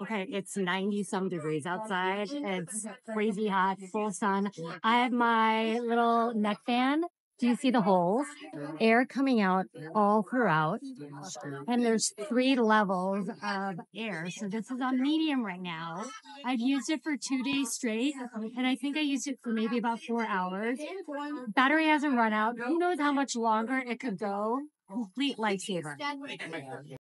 Okay, it's 90 some degrees outside. It's crazy hot, full sun. I have my little neck fan. Do you see the holes? Air coming out all throughout. And there's 3 levels of air. So this is on medium right now. I've used it for 2 days straight. And I think I used it for maybe about 4 hours. Battery hasn't run out. Who knows how much longer it could go? Complete lifesaver.